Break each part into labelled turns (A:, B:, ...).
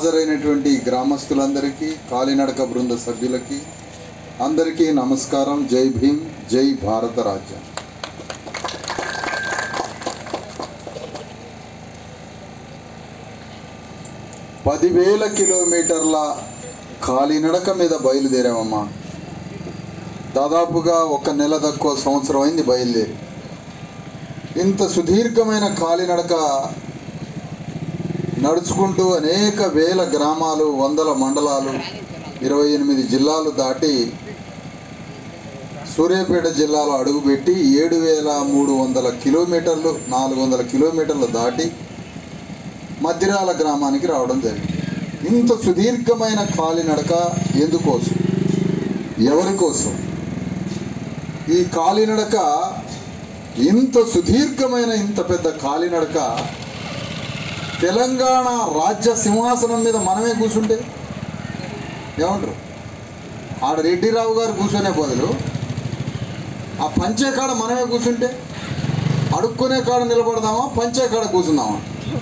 A: హాజరైనటువంటి గ్రామస్తులందరికీ కాలినడక బృంద సభ్యులకి అందరికీ నమస్కారం. జై భీమ్, జై భారత రాజ్యం. పదివేల కిలోమీటర్ల కాలినడక మీద బయలుదేరామమ్మా. దాదాపుగా ఒక నెల తక్కువ సంవత్సరం అయింది బయలుదేరి. ఇంత సుదీర్ఘమైన కాలినడక నడుచుకుంటూ అనేక వేల గ్రామాలు, వందల మండలాలు, 28 జిల్లాలు దాటి సూర్యాపేట జిల్లాలో అడుగుపెట్టి 7300 కిలోమీటర్లు, 400 కిలోమీటర్లు దాటి మధ్యరాల గ్రామానికి రావడం జరిగింది. ఇంత సుదీర్ఘమైన కాలినడక ఎందుకోసం, ఎవరి కోసం? ఈ కాలినడక ఇంత సుదీర్ఘమైన, ఇంత పెద్ద కాలినడక తెలంగాణ రాజ్య సింహాసనం మీద మనమే కూర్చుంటే ఏమంటారు? ఆడ రెడ్డిరావు గారు కూర్చునే బదులు ఆ పంచే కాడ మనమే కూర్చుంటే, అడుక్కునే కాడ నిలబడదామా, పంచే కాడ కూర్చుందామా?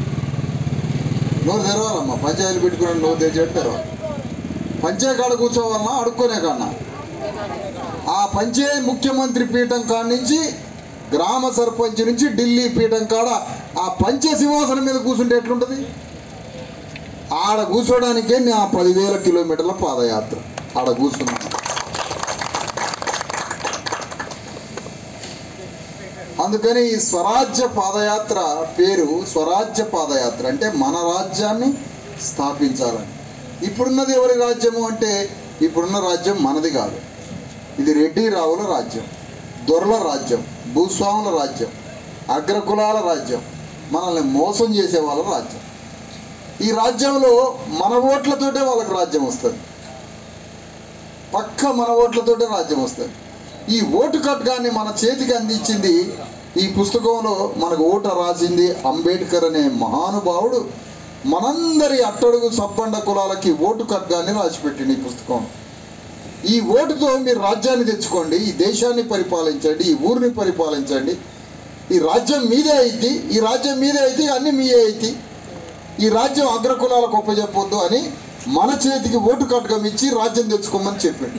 A: నోరు తెరవాలమ్మా. పంచాయతీలు పెట్టుకుని నోరు తెరిచేట్టు తెరవాలి. పంచే కాడ కూర్చోవాలన్నా, అడుక్కునే కాడనా? ఆ పంచే ముఖ్యమంత్రి పీఠం కాడ నుంచి, గ్రామ సర్పంచ్ నుంచి ఢిల్లీ పీఠం కాడ ఆ పంచే సింహాసనం మీద కూర్చుంటే ఎట్లుంటుంది? ఆడ కూర్చోడానికే నా 10,000 కిలోమీటర్ల పాదయాత్ర ఆడ కూర్చున్నా. అందుకని ఈ స్వరాజ్య పాదయాత్ర పేరు స్వరాజ్య పాదయాత్ర. అంటే మన రాజ్యాన్ని స్థాపించాలని. ఇప్పుడున్నది ఎవరి రాజ్యము అంటే, ఇప్పుడున్న రాజ్యం మనది కాదు. ఇది రెడ్డి రావుల రాజ్యం, దొరల రాజ్యం, భూస్వాముల రాజ్యం, అగ్రకులాల రాజ్యం, మనల్ని మోసం చేసే వాళ్ళ రాజ్యం. ఈ రాజ్యంలో మన ఓట్లతోటే వాళ్ళకి రాజ్యం వస్తుంది. పక్క మన ఓట్లతోటే రాజ్యం వస్తుంది. ఈ ఓటు ఖడ్గాన్ని మన చేతికి అందించింది, ఈ పుస్తకంలో మనకు ఓట రాసింది అంబేద్కర్ అనే మహానుభావుడు. మనందరి అట్టడుగు సబ్బండ కులాలకి ఓటు ఖడ్గాన్ని రాసిపెట్టింది ఈ పుస్తకం. ఈ ఓటుతో మీరు రాజ్యాన్ని తెచ్చుకోండి, ఈ దేశాన్ని పరిపాలించండి, ఈ ఊరిని పరిపాలించండి. ఈ రాజ్యం మీదే అయితే, ఈ రాజ్యం మీదే అయితే అన్నీ మీదే అయితే, ఈ రాజ్యం అగ్రకులాలకు ఒప్పజెప్పొద్దు అని మన చేతికి ఓటు ఖడ్గం ఇచ్చి రాజ్యం తెచ్చుకోమని చెప్పింది.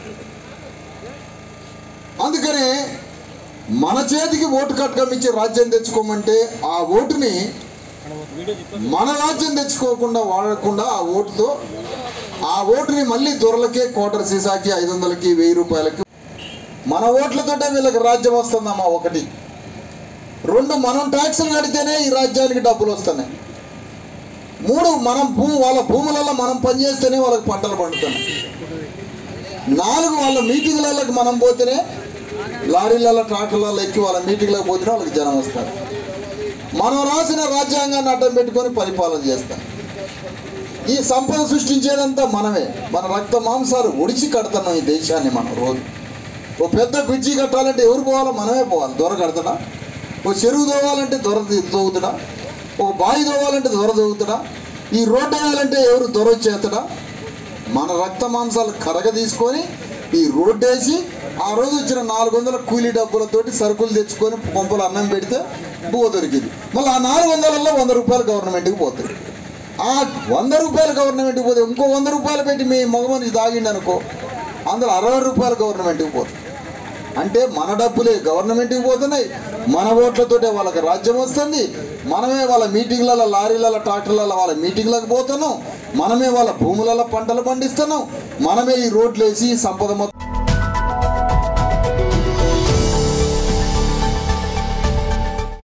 A: అందుకనే మన చేతికి ఓటు ఖడ్గం ఇచ్చి రాజ్యం తెచ్చుకోమంటే ఆ ఓటుని మన రాజ్యం తెచ్చుకోకుండా వాడకుండా ఆ ఓటుని మళ్ళీ దొరలకే, క్వార్టర్ సీసాకి, 500కి, 1000 రూపాయలకి మన ఓట్లతోటే వీళ్ళకి రాజ్యం వస్తుందమ్మా. 1. 2, మనం ట్యాక్సులు కడితేనే ఈ రాజ్యానికి డబ్బులు వస్తున్నాయి. 3, మనం వాళ్ళ భూములలో మనం పనిచేస్తేనే వాళ్ళకి పంటలు పండుతున్నాయి. 4, వాళ్ళ మీటింగ్లకి మనం పోతేనే, లారీలలో, ట్రాక్టర్లలో ఎక్కి వాళ్ళ మీటింగ్లకు పోతేనే వాళ్ళకి జనం వస్తారు. మనం రాసిన రాజ్యాంగాన్ని అడ్డం పెట్టుకొని పరిపాలన చేస్తాం. ఈ సంపద సృష్టించేదంతా మనమే. మన రక్త మాంసాలు ఒడిచి కడుతున్నాం ఈ దేశాన్ని. మనం రోజు ఓ పెద్ద బ్రిడ్జి కట్టాలంటే ఎవరు పోవాలో? మనమే పోవాలి. దొర కడతాడా? ఓ చెరువు తోవాలంటే దొర తోగుతాడా? ఓ బావి తోవాలంటే దొర తోగుతాడా? ఈ రోడ్డు వేయాలంటే ఎవరు దొర వచ్చేస్తాడా? మన రక్త మాంసాలు కరగ తీసుకొని ఈ రోడ్డు వేసి ఆ రోజు వచ్చిన 400 కూలీ డబ్బులతోటి సరుకులు తెచ్చుకొని పంపులు అన్నం పెడితే బువ్వ దొరికింది. మళ్ళీ ఆ 400ల్లో 100 రూపాయలు గవర్నమెంట్కి పోతుంది. ఆ 100 రూపాయలు గవర్నమెంట్కి పోతే ఇంకో 100 రూపాయలు పెట్టి మీ మగ మనిషి తాగిండి అనుకో, అందులో 60 రూపాయలు గవర్నమెంట్కి పోతుంది. అంటే మన డబ్బులే గవర్నమెంట్కి పోతున్నాయి. మన ఓట్లతోటే వాళ్ళకి రాజ్యం వస్తుంది. మనమే వాళ్ళ మీటింగ్లలో, లారీలలో, ట్రాక్టర్లలో వాళ్ళ మీటింగ్లకు పోతున్నాం. మనమే వాళ్ళ భూములలో పంటలు పండిస్తున్నాం. మనమే ఈ రోడ్లు వేసి సంపద మొత్తం